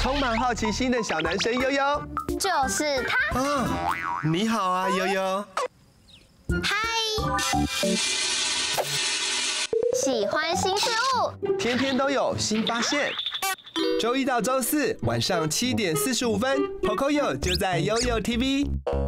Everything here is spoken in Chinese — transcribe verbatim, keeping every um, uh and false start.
充满好奇心的小男生悠悠。 就是他。 啊，你好啊，悠悠。 嗨，喜欢新事物， 天天都有新发现。周一到周四晚上七点四十五分 ，Pocoyo 就在悠悠 T V。